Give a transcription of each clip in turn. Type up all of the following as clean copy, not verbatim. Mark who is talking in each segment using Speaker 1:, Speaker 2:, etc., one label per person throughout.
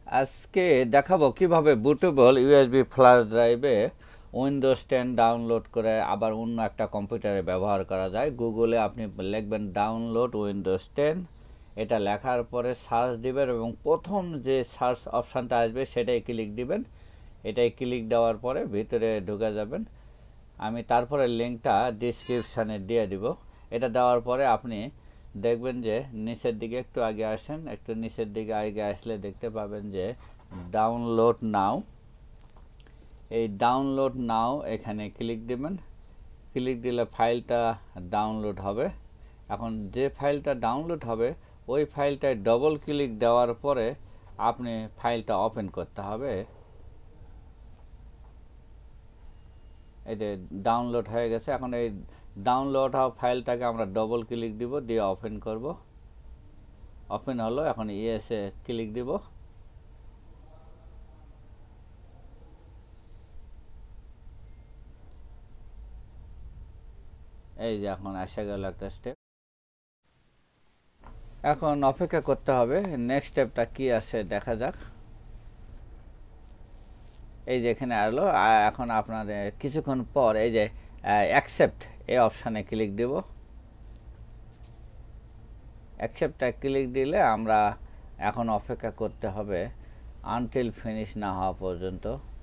Speaker 1: আজকে দেখাবো কিভাবে বুটেবল ইউএসবি ফ্ল্যাশ ড্রাইভে উইন্ডোজ 10 ডাউনলোড করে আবার অন্য একটা কম্পিউটারে ব্যবহার করা যায়। গুগলে আপনি লিখবেন ডাউনলোড উইন্ডোজ 10, এটা লেখার পরে সার্চ দিবেন এবং প্রথম যে সার্চ অপশানটা আসবে সেটাই ক্লিক দিবেন। এটাই ক্লিক দেওয়ার পরে ভিতরে ঢুকে যাবেন। আমি তারপরে লিঙ্কটা ডিসক্রিপশানে দিয়ে দিব। এটা দেওয়ার পরে আপনি দেখবেন যে নিচের দিকে একটু আগে আসেন, একটু নিচের দিকে আগে আসলে দেখতে পাবেন যে ডাউনলোড নাও। এই ডাউনলোড নাও এখানে ক্লিক দিবেন। ক্লিক দিলে ফাইলটা ডাউনলোড হবে। এখন যে ফাইলটা ডাউনলোড হবে ওই ফাইলটায় ডবল ক্লিক দেওয়ার পরে আপনি ফাইলটা ওপেন করতে হবে। এই যে ডাউনলোড হয়ে গেছে। এখন এই ডাউনলোড হওয়া ফাইলটাকে আমরা ডবল ক্লিক দিব, দিয়ে ওপেন করব। ওপেন হলো, এখন ইয়েসে ক্লিক দিব। এই যে এখন আসা গেল একটা স্টেপ। এখন অপেক্ষা করতে হবে, নেক্সট স্টেপটা কি আছে দেখা যাক। এই যে এখানে আসলো। এখন আপনার কিছুক্ষণ পর এই যে অ্যাকসেপ্ট এই অপশানে ক্লিক দিব। অ্যাকসেপ্টটা ক্লিক দিলে আমরা এখন অপেক্ষা করতে হবে আনটিল ফিনিশ না হওয়া পর্যন্ত।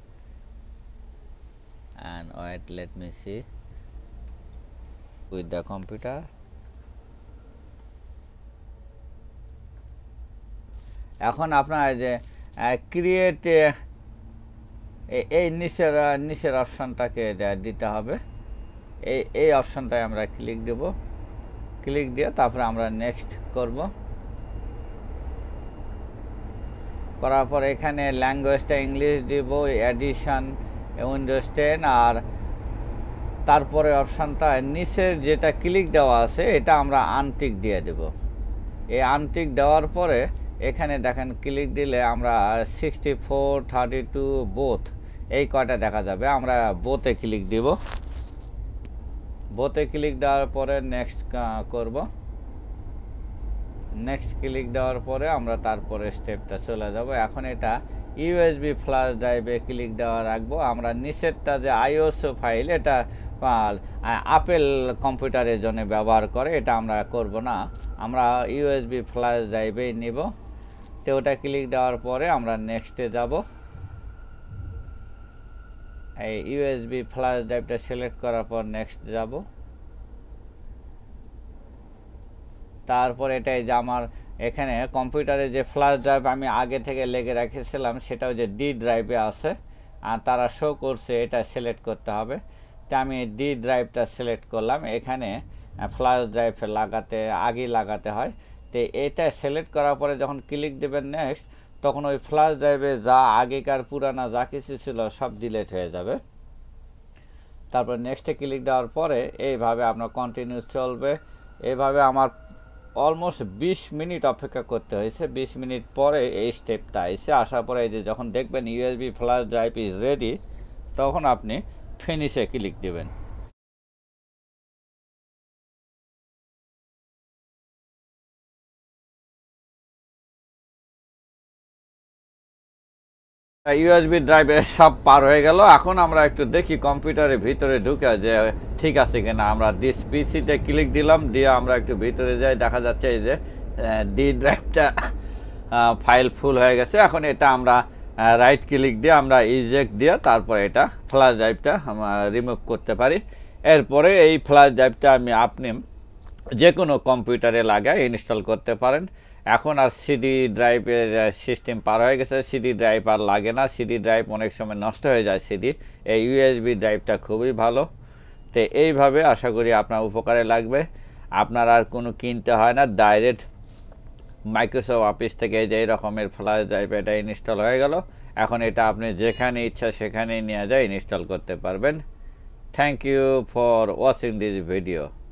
Speaker 1: And wait, let me see with the computer. এখন আপনার যে ক্রিয়েট এই নিচের অপশানটাকে দিতে হবে। এই অপশানটায় আমরা ক্লিক দেব। ক্লিক দিয়ে তারপরে আমরা নেক্সট করব। করার পর এখানে ল্যাঙ্গুয়েজটা ইংলিশ দিব, এডিশন উইন্ডোজ 10, আর তারপরে অপশানটা নিচের যেটা ক্লিক দেওয়া আছে এটা আমরা আনটিক দিয়ে দেব। এই আনটিক দেওয়ার পরে এখানে দেখেন ক্লিক দিলে আমরা 64, 32 বোথ এই কয়টা দেখা যাবে। আমরা বোথে ক্লিক দিব। বোথে ক্লিক দেওয়ার পরে নেক্সট করব। নেক্সট ক্লিক দেওয়ার পরে আমরা তারপরে স্টেপটা চলে যাব। এখন এটা ইউএসবি ফ্ল্যাশ ড্রাইভে ক্লিক দেওয়া রাখবো। আমরা নিচেরটা যে আইওএসও ফাইল, এটা আপেল কম্পিউটারের জন্য ব্যবহার করে, এটা আমরা করব না। আমরা ইউএসবি ফ্ল্যাশ ড্রাইভেই নিব। তো ওটা ক্লিক দেওয়ার পরে আমরা নেক্সটে যাব। এই ইউএসবি ফ্ল্যাশ ড্রাইভটা সিলেক্ট করার পর নেক্সট যাব। তারপর এটাই যে আমার এখানে কম্পিউটারে যে ফ্ল্যাশ ড্রাইভ আমি আগে থেকে লেগে রেখেছিলাম সেটাও যে ডি ড্রাইভে আছে আর তারা শো করছে, এটা সিলেক্ট করতে হবে। তো আমি ডি ড্রাইভটা সিলেক্ট করলাম। এখানে ফ্ল্যাশ ড্রাইভ লাগাতে হয়। তো এটা সিলেক্ট করার পরে যখন ক্লিক দেবেন নেক্সট, তখন ওই ফ্ল্যাশ ড্রাইভে যা আগেকার পুরানা যা কিছু ছিল সব ডিলিট হয়ে যাবে। তারপর নেক্সটে ক্লিক দেওয়ার পরে এইভাবে আপনার কন্টিনিউ চলবে। এইভাবে আমার অলমোস্ট 20 মিনিট অপেক্ষা করতে হয়েছে। 20 মিনিট পরে এই স্টেপটা আসার পরে এই যে যখন দেখবেন USB flash drive is ready, তখন আপনি ফিনিশে ক্লিক দেবেন। ইউএসবি ড্রাইভে সব পার হয়ে গেল। এখন আমরা একটু দেখি কম্পিউটারের ভিতরে ঢুকে যে ঠিক আছে কিনা। আমরা দিস পিসিতে ক্লিক দিলাম, দিয়ে আমরা একটু ভিতরে যাই। দেখা যাচ্ছে এই যে ডি ড্রাইভটা ফাইল ফুল হয়ে গেছে। এখন এটা আমরা রাইট ক্লিক দিয়ে আমরা ইজেক্ট দিয়ে তারপরে এটা ফ্ল্যাশ ড্রাইভটা আমরা রিমুভ করতে পারি। এরপরে এই ফ্ল্যাশ ড্রাইভটা আপনি যে কোনো কম্পিউটারে লাগায় ইনস্টল করতে পারেন। এখন আর সিডি ড্রাইভের সিস্টেম পার হয়ে গেছে, সিডি ড্রাইভ আর লাগে না। সিডি ড্রাইভ অনেক সময় নষ্ট হয়ে যায় সিডি। এই ইউএসবি ড্রাইভটা খুবই ভালো। তো এইভাবে আশা করি আপনার উপকারে লাগবে। আপনার আর কোনো কিনতে হয় না, ডাইরেক্ট মাইক্রোসফট অফিস থেকে যে এই রকমের ফ্ল্যাশ ড্রাইভ এটা ইনস্টল হয়ে গেল। এখন এটা আপনি যেখানে ইচ্ছা সেখানেই নিয়ে যায় ইনস্টল করতে পারবেন। Thank you for watching this video.